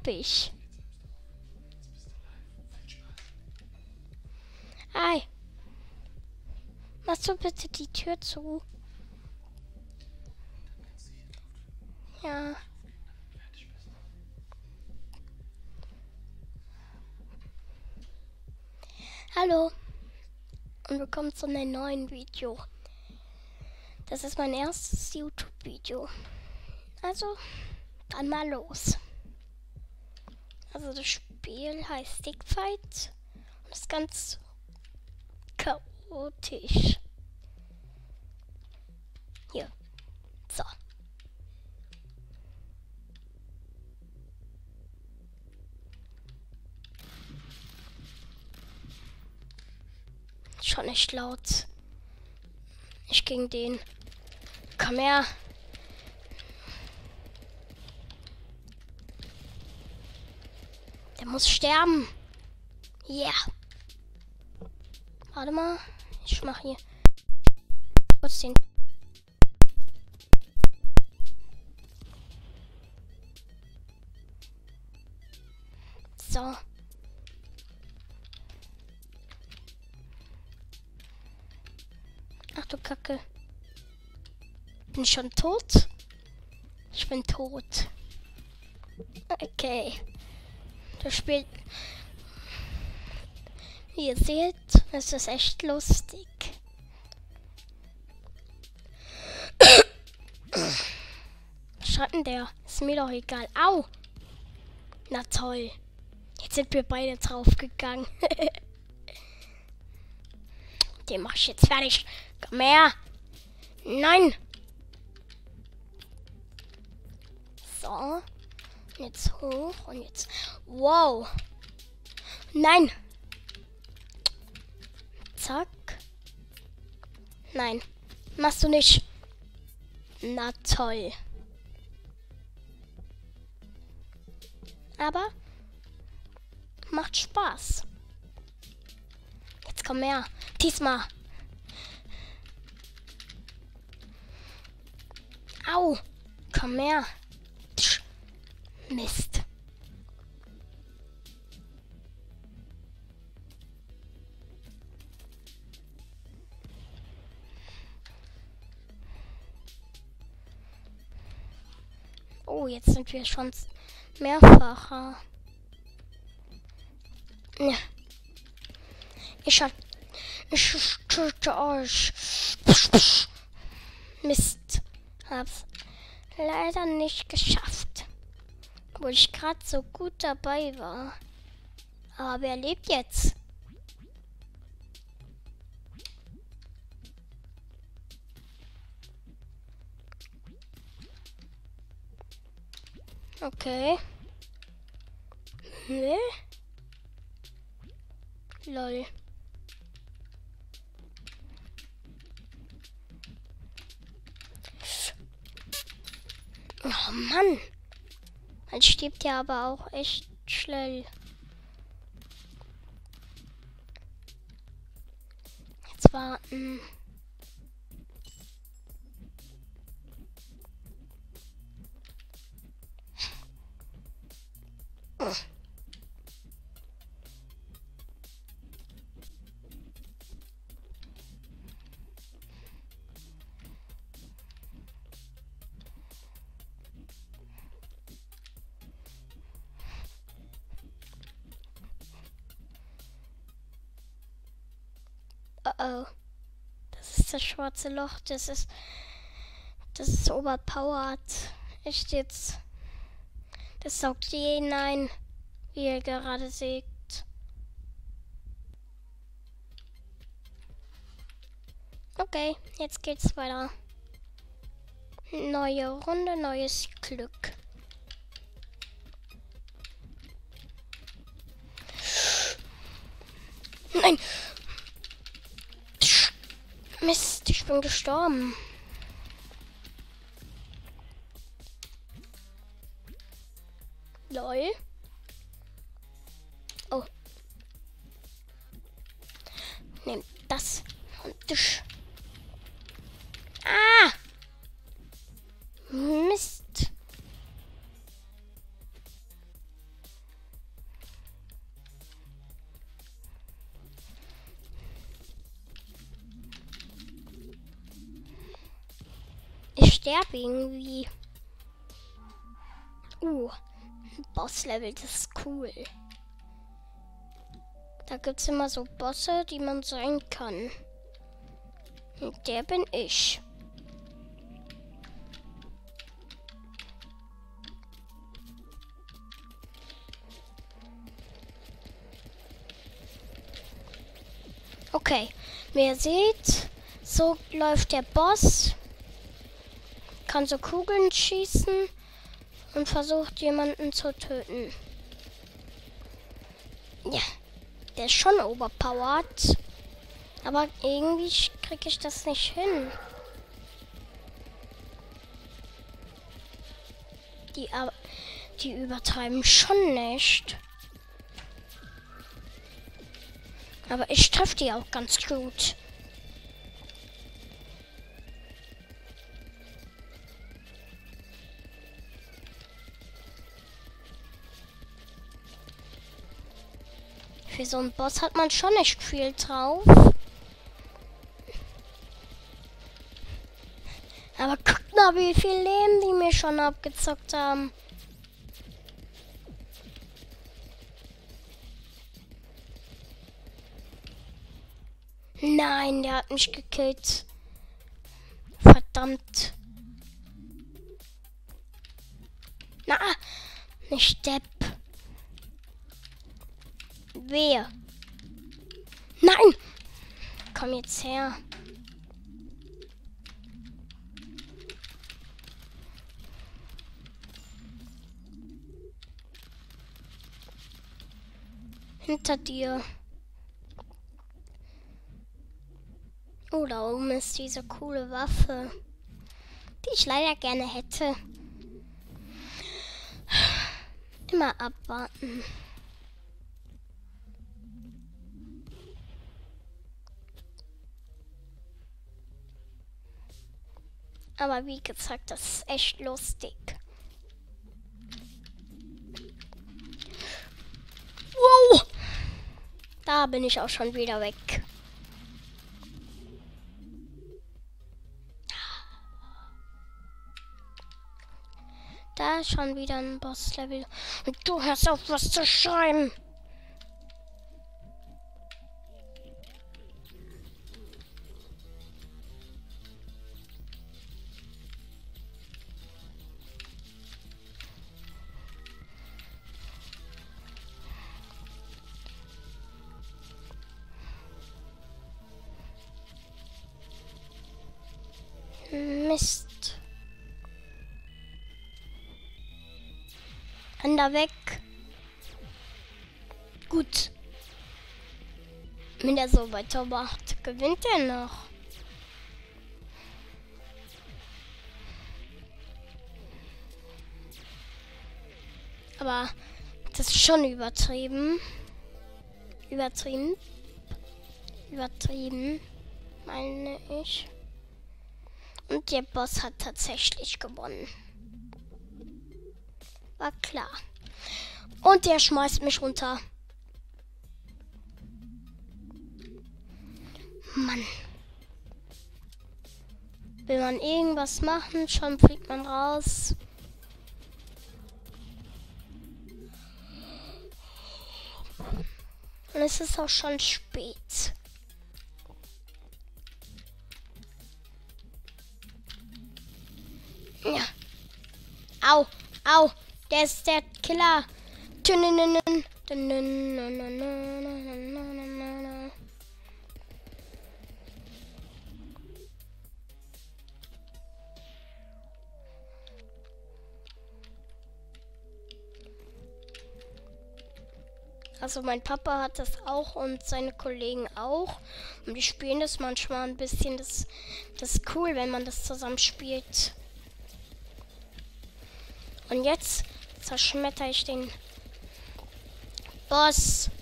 ich. Ei. Machst du bitte die Tür zu? Ja. Hallo. Und willkommen zu einem neuen Video. Das ist mein erstes YouTube-Video. Also, dann mal los. Also das Spiel heißt Stickfight und ist ganz chaotisch. Hier. So. Schon echt laut. Ich gegen den. Komm her. Der muss sterben. Yeah. Warte mal. Ich mach hier kurz den. So. Ach du Kacke. Bin ich schon tot? Ich bin tot. Okay. Das Spiel, wie ihr seht, ist es echt lustig. Was schreibt denn der? Ist mir doch egal. Au! Na toll. Jetzt sind wir beide draufgegangen. Den mach ich jetzt fertig. Komm her. Nein. So. Jetzt hoch und jetzt. Wow. Nein. Zack. Nein. Machst du nicht. Na toll. Aber macht Spaß. Jetzt komm her. Diesmal. Au. Komm her. Mist. Oh, jetzt sind wir schon mehrfacher. Ja. Ich töte euch. Mist. Hab's leider nicht geschafft. Obwohl ich gerade so gut dabei war. Aber wer lebt jetzt? Okay. Ne? Lol. Oh Mann. Man stirbt ja aber auch echt schnell. Jetzt warten. Oh. Das ist das schwarze Loch. Das ist overpowered. Echt jetzt. Das saugt jeden ein, wie ihr gerade seht. Okay, jetzt geht's weiter. Neue Runde, neues Glück. Nein! Mist, ich bin gestorben. Lol. Oh. Nimm das und dich. Ah! Mist. sterbe irgendwie. Bosslevel, das ist cool. Da gibt es immer so Bosse, die man sein kann. Und der bin ich. Okay, wie ihr seht, so läuft der Boss. Kann so Kugeln schießen und versucht jemanden zu töten. Ja, der ist schon overpowered. Aber irgendwie kriege ich das nicht hin. Die übertreiben schon nicht. Aber ich treffe die auch ganz gut. Für so einen Boss hat man schon nicht viel drauf. Aber guckt mal, wie viel Leben die mir schon abgezockt haben. Nein, der hat mich gekillt. Verdammt. Na, nicht Depp. Wer? Nein! Komm jetzt her. Hinter dir. Oh, da oben ist diese coole Waffe, die ich leider gerne hätte. Immer abwarten. Aber wie gesagt, das ist echt lustig. Wow! Da bin ich auch schon wieder weg. Da ist schon wieder ein Bosslevel. Und du hörst auf, was zu schreiben. Mist. Ander weg. Gut. Wenn er so weitermacht, gewinnt er noch. Aber das ist schon übertrieben. Übertrieben, meine ich. Und der Boss hat tatsächlich gewonnen. War klar. Und der schmeißt mich runter. Mann. Will man irgendwas machen, schon fliegt man raus. Und es ist auch schon spät. Ja. Au, au, der ist der Killer. Also mein Papa hat das auch und seine Kollegen auch. Und die spielen das manchmal ein bisschen. Das ist cool, wenn man das zusammen spielt. Und jetzt zerschmetter ich den Boss.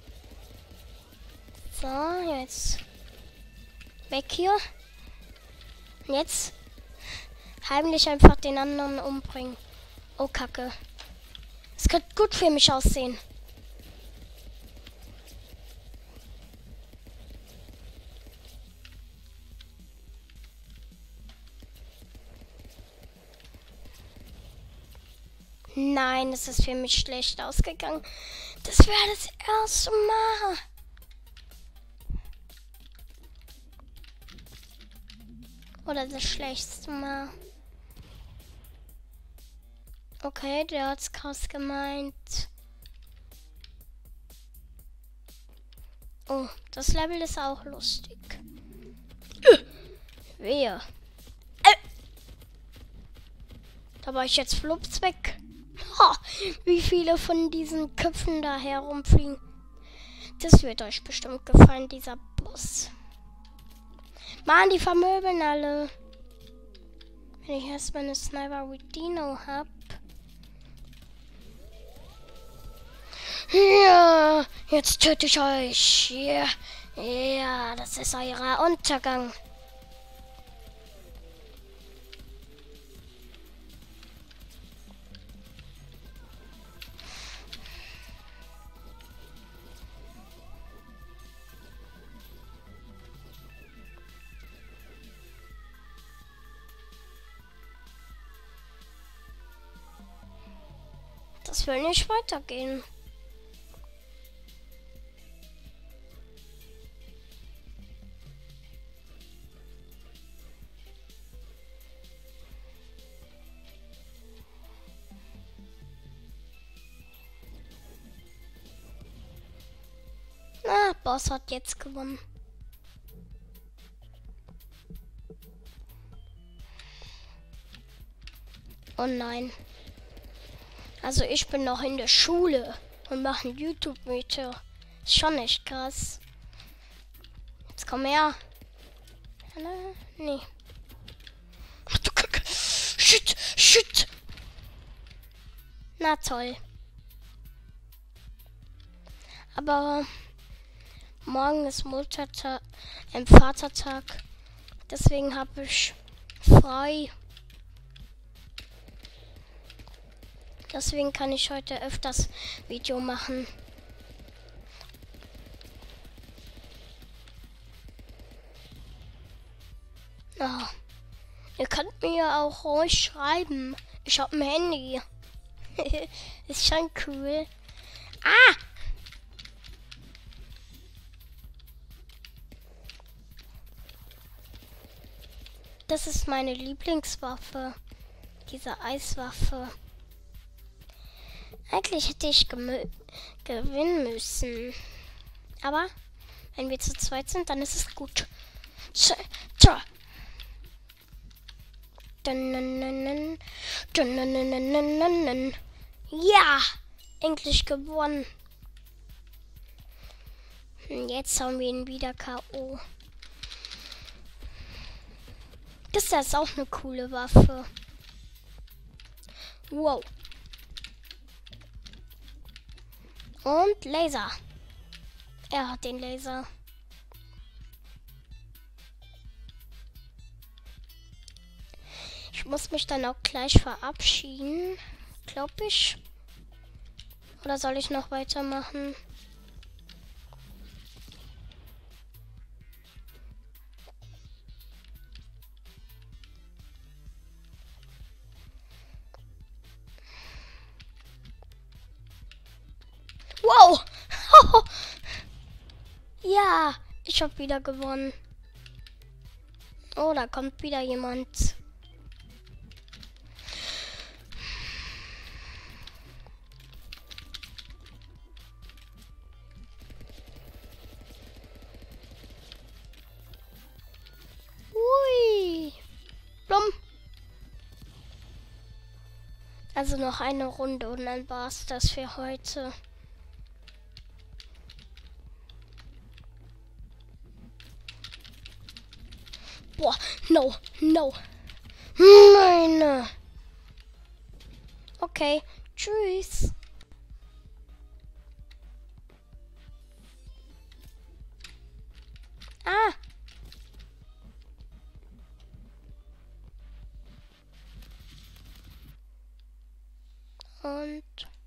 So, jetzt weg hier. Und jetzt heimlich einfach den anderen umbringen. Oh, Kacke. Es könnte gut für mich aussehen. Nein, es ist für mich schlecht ausgegangen. Das wäre das erste Mal. Oder das schlechteste Mal. Okay, der hat's krass gemeint. Oh, das Level ist auch lustig. Wehe. Da war ich jetzt flups weg. Ha, wie viele von diesen Köpfen da herumfliegen. Das wird euch bestimmt gefallen, dieser Boss. Mann, die vermöbeln alle. Wenn ich erstmal eine Sniper with Dino hab. Ja, jetzt töte ich euch. Ja, ja, das ist euer Untergang. Das will nicht weitergehen. Na, Boss hat jetzt gewonnen. Oh nein. Also ich bin noch in der Schule und mache ein YouTube-Video. Ist schon echt krass. Jetzt komm her. Nee. Ach du Kacke. Shit, shit. Na toll. Aber morgen ist Vatertag. Deswegen habe ich frei. Deswegen kann ich heute öfters Video machen. Oh. Ihr könnt mir auch ruhig schreiben. Ich habe ein Handy. Ist schon cool. Ah! Das ist meine Lieblingswaffe. Diese Eiswaffe. Eigentlich hätte ich gewinnen müssen. Aber wenn wir zu zweit sind, dann ist es gut. Ja, endlich gewonnen. Jetzt haben wir ihn wieder K.O. Das ist auch eine coole Waffe. Wow. Und Laser. Er hat den Laser. Ich muss mich dann auch gleich verabschieden, glaube ich. Oder soll ich noch weitermachen? Wow! Ja, ich habe wieder gewonnen. Oh, da kommt wieder jemand. Hui. Blum. Also noch eine Runde und dann war's das für heute. Boah, no, no. Meine. Okay, tschüss. Ah. und